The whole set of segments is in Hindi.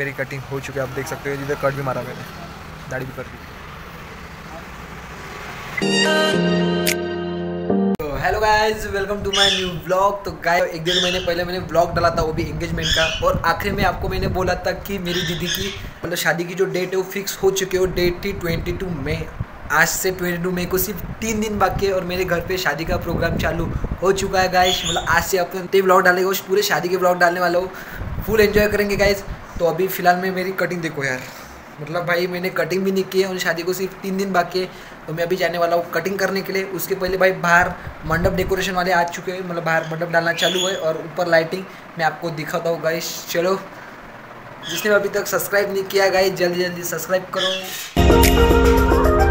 मेरी कटिंग हो चुकी है, आप देख सकते हो। जिधर कट भी मारा मैंने, दाढ़ी भी कर दी। तो hello guys, welcome to my new vlog. तो गाइस, एक डेढ़ महीने पहले मैंने व्लॉग डाला था, वो भी एंगेजमेंट का। और आखिर में आपको मैंने बोला था कि मेरी दीदी की मतलब शादी की जो डेट है वो फिक्स हो चुकी है। वो डेट थी 22 मई। आज से 22 मई को सिर्फ 3 दिन बाकी है और मेरे घर पे शादी का प्रोग्राम चालू हो चुका है गाइस। मतलब आज से अपने व्लॉग डालेगा, उस पूरे शादी के व्लॉग डालने वाला हूँ, फुल एंजॉय करेंगे गाइस। तो अभी फ़िलहाल में मेरी कटिंग देखो यार, मतलब भाई मैंने कटिंग भी नहीं की है और शादी को सिर्फ 3 दिन बाकी है। तो मैं अभी जाने वाला हूँ कटिंग करने के लिए। उसके पहले भाई बाहर मंडप डेकोरेशन वाले आ चुके हैं, मतलब बाहर मंडप डालना चालू है और ऊपर लाइटिंग मैं आपको दिखाता हूँ गाइस। चलो, जिसने अभी तक सब्सक्राइब नहीं किया गाइस, जल्दी जल्दी सब्सक्राइब करो।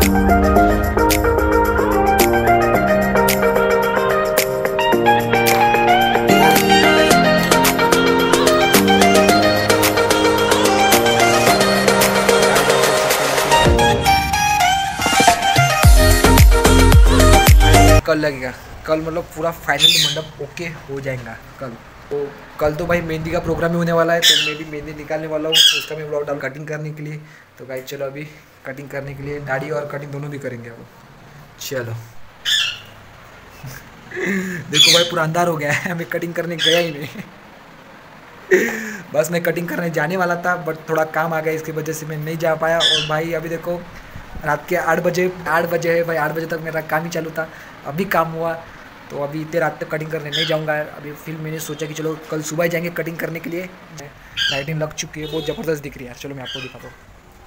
कल लगेगा, कल मतलब पूरा फाइनली मंडप ओके हो जाएगा कल। तो कल तो भाई मेहंदी का प्रोग्राम ही होने वाला है, तो मैं भी मेहंदी निकालने वाला हूँ। उसका मैं ब्लॉग डाल कटिंग करने के लिए। तो गाइस चलो, अभी कटिंग करने के लिए दाढ़ी और कटिंग दोनों भी करेंगे अब। चलो देखो भाई, पूरा अंधार हो गया है, मैं कटिंग करने गया ही नहीं। बस मैं कटिंग करने जाने वाला था, बट थोड़ा काम आ गया, इसकी वजह से मैं नहीं जा पाया। और भाई अभी देखो रात के 8 बजे है भाई, 8 बजे तक मेरा काम ही चालू था, अभी काम हुआ। तो अभी इतने रात तक कटिंग करने नहीं जाऊंगा अभी। फिर मैंने सोचा कि चलो कल सुबह ही जाएंगे कटिंग करने के लिए। लाइटिंग लग चुकी है, बहुत ज़बरदस्त दिख रही है यार। चलो मैं आपको दिखाता हूँ।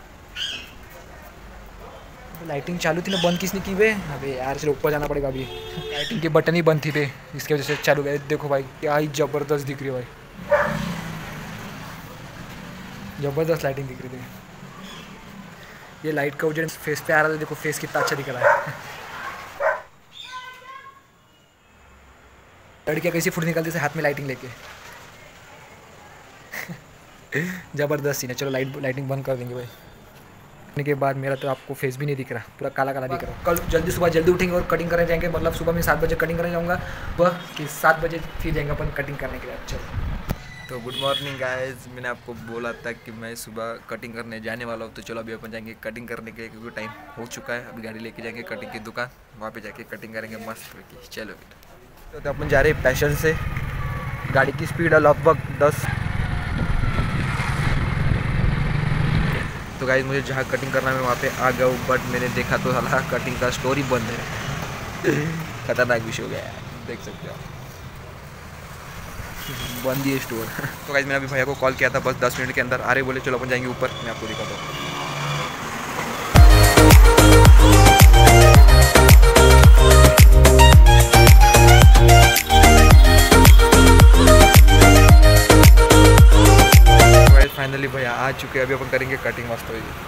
लाइटिंग चालू थी ना, बंद किसने की वे? अबे यार, चलो ऊपर जाना पड़ेगा अभी। लाइटिंग की बटन ही बंद थी थे, इसकी वजह से चालू गए। देखो भाई क्या ही ज़बरदस्त दिख रही है भाई, ज़बरदस्त लाइटिंग दिख रही थी। ये लाइट का उजड़ फेस पे आ रहा था, देखो फेस कितना अच्छा दिख रहा है। लड़कियाँ कैसी फुट निकलती से हाथ में लाइटिंग लेके। ज़बरदस्त सीन है। चलो लाइटिंग बंद कर देंगे भाई। के बाद मेरा तो आपको फेस भी नहीं दिख रहा, पूरा काला काला दिख रहा। कल सुबह जल्दी उठेंगे और कटिंग करने जाएंगे। मतलब सुबह में 7 बजे कटिंग करने जाऊँगा, वह कि 7 बजे फिर जाएंगे अपन कटिंग करने के लिए। चलो, तो गुड मॉर्निंग गाइस। मैंने आपको बोला था कि मैं सुबह कटिंग करने जाने वाला हूँ। तो चलो अभी अपन जाएंगे कटिंग करने के लिए, क्योंकि टाइम हो चुका है। अभी गाड़ी लेके जाएंगे कटिंग की दुकान, वहाँ पे जाके कटिंग करेंगे मस्त करके। चलो बेटा, तो अपन जा रहे हैं पैशन से। गाड़ी की स्पीड है लगभग 10। तो गाइस, मुझे जहाँ कटिंग करना है मैं वहाँ पे आ गया हूँ, बट मैंने देखा तो साला कटिंग का स्टोर ही बंद है। खतरनाक विषय हो गया है, देख सकते हो आप, बंद ही है स्टोर। तो गाइस, मैंने अभी भैया को कॉल किया था, बस 10 मिनट के अंदर आ रहे बोले। चलो अपन जाएंगे ऊपर, मैं आपको दिखाता हूँ। फाइनली भैया आ चुके हैं, अभी अपन करेंगे कटिंग मस्त होगी।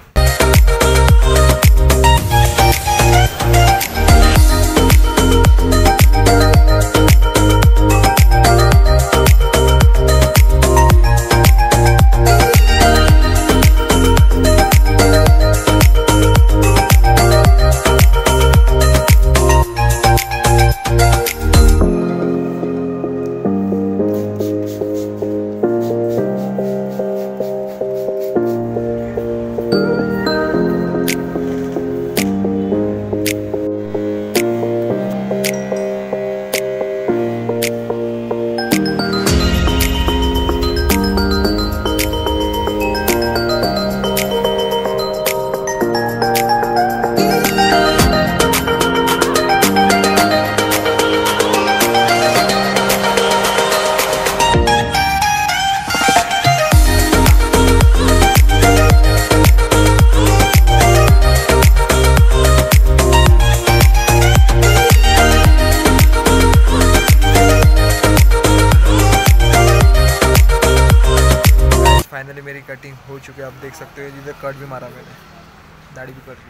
फाइनली मेरी कटिंग हो चुकी है, आप देख सकते हो। जिधर कट भी मारा मैंने, दाढ़ी भी कर दी।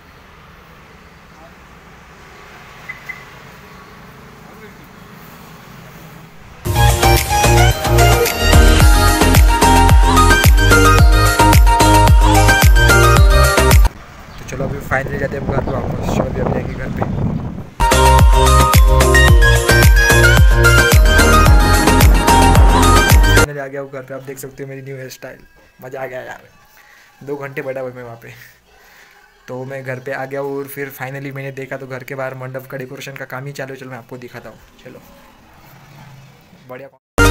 तो चलो अभी फाइनली जाते हैं घर पे वापस। चलो अभी जाएंगे घर पे। गया हूँ घर पे। आप देख सकते हो मेरी न्यू हेयर स्टाइल, मज़ा आ गया यार। 2 घंटे बैठा हुआ मैं वहाँ पे। तो मैं घर पे आ गया हूँ और फिर फाइनली मैंने देखा तो घर के बाहर मंडप का डेकोरेशन का काम ही चालू है। चलो मैं आपको दिखाता हूँ, चलो बढ़िया।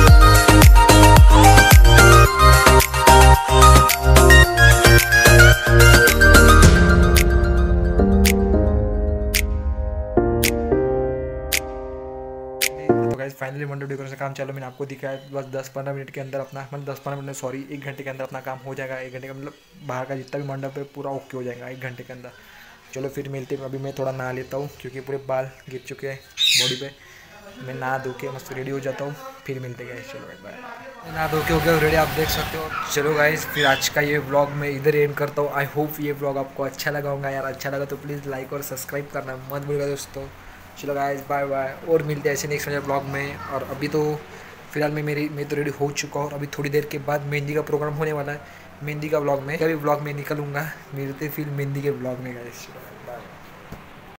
तो गाइस फाइनली मंडप डेकोरेशन काम चालू, मैंने आपको दिखाया। बस 10-15 मिनट के अंदर अपना, मतलब 10-15 मिनट सॉरी 1 घंटे के अंदर अपना काम हो जाएगा। 1 घंटे का मतलब बाहर का जितना भी मंडप है पूरा ओके हो जाएगा 1 घंटे के अंदर। चलो फिर मिलते हैं। अभी मैं थोड़ा नहा लेता हूँ क्योंकि पूरे बाल गिर चुके हैं बॉडी पे। मैं नहा धो के मस्त रेडी हो जाता हूँ, फिर मिलते हैं गाइस। चलो बाय। नहा धो के हो गया रेडी, आप देख सकते हो। चलो गाइस फिर आज का ये व्लॉग मैं इधर एंड करता हूँ। आई होप ये व्लॉग आपको अच्छा लगा होगा यार। अच्छा लगा तो प्लीज़ लाइक और सब्सक्राइब करना मत भूलिएगा दोस्तों। चलो गाइस बाय बाय, और मिलते हैं ऐसे नेक्स्ट मेरे ब्लॉग में। और अभी तो फिलहाल मैं तो रेडी हो चुका हूँ। अभी थोड़ी देर के बाद मेहंदी का प्रोग्राम होने वाला है। मेहंदी का ब्लॉग में, अभी ब्लॉग में निकलूँगा, मिलते फिर मेहंदी के ब्लॉग में गाइस।